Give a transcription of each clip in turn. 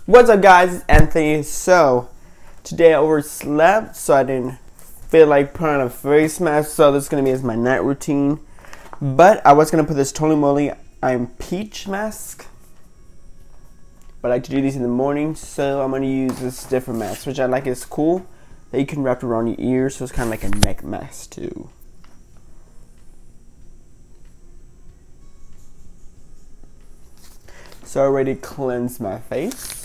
What's up, guys? It's Anthony. So today I overslept, so I didn't feel like putting on a face mask, so this is going to be as my night routine. But I was going to put this Tony Moly I'm Peach mask, but I like to do these in the morning, so I'm going to use this different mask, which I like. It's cool that you can wrap it around your ears, so it's kind of like a neck mask too. So I already cleansed my face.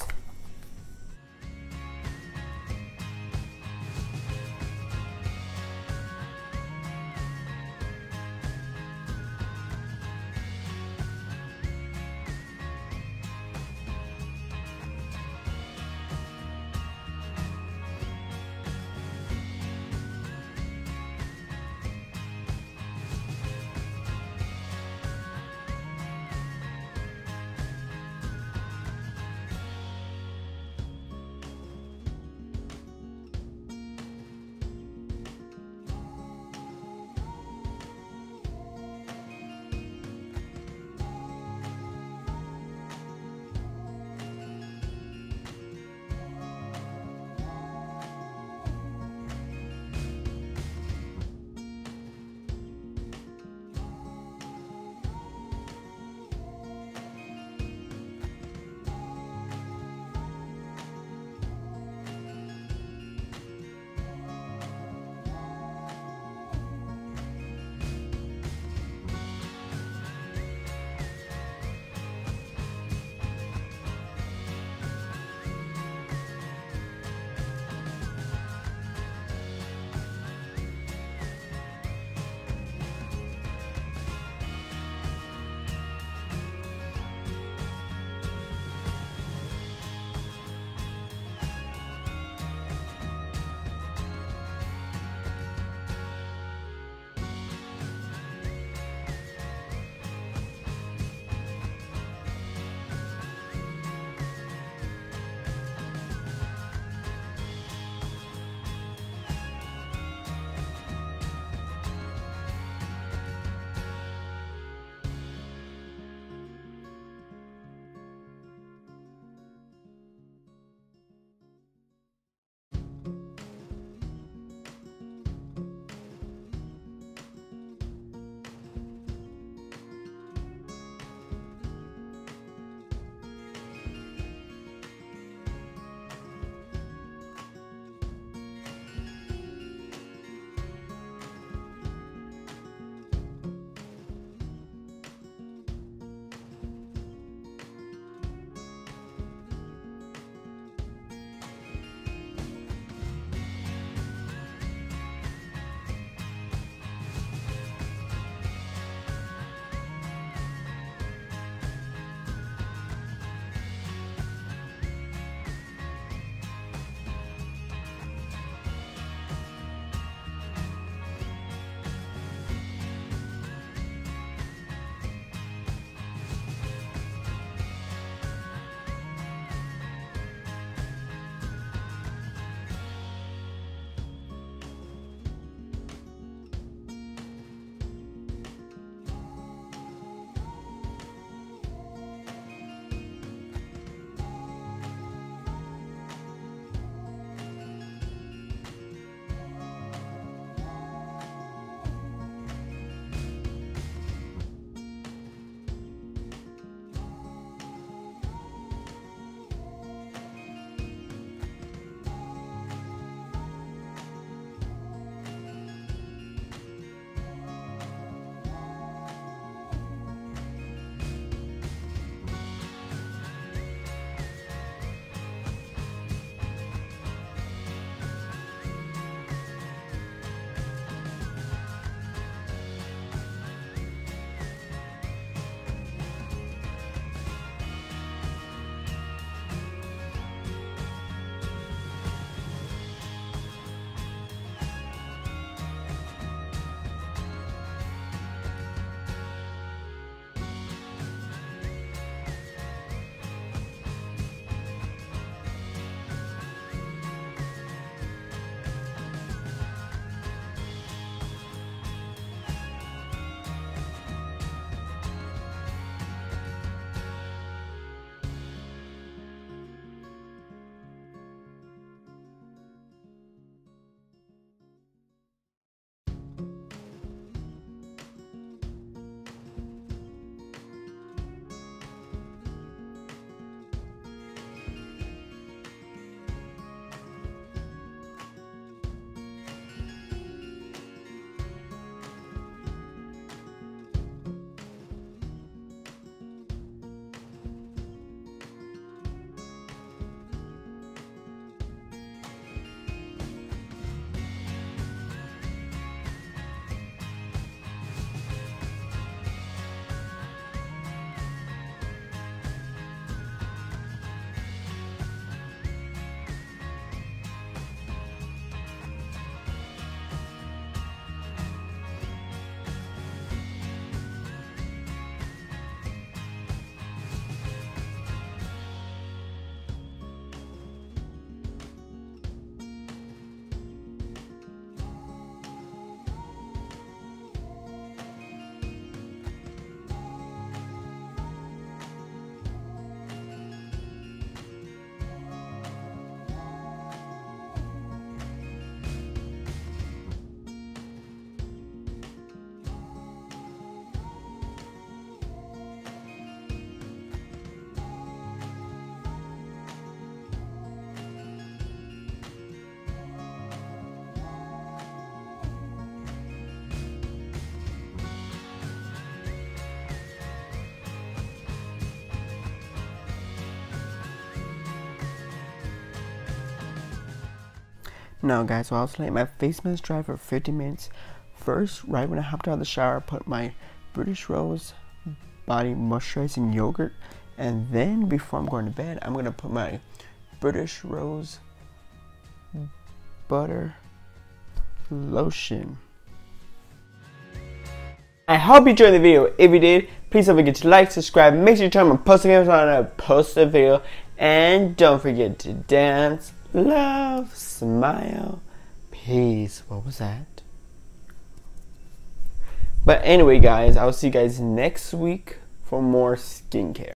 No, guys, so I was letting my face mask dry for 50 minutes. First, right when I hopped out of the shower, I put my British Rose Body Moisturizing Yogurt. And then, before I'm going to bed, I'm going to put my British Rose Butter Lotion. I hope you enjoyed the video. If you did, please don't forget to like, subscribe, make sure you turn on post notifications on a post a video. And don't forget to dance, love, smile, peace. What was that? But anyway, guys, I'll see you guys next week for more skincare.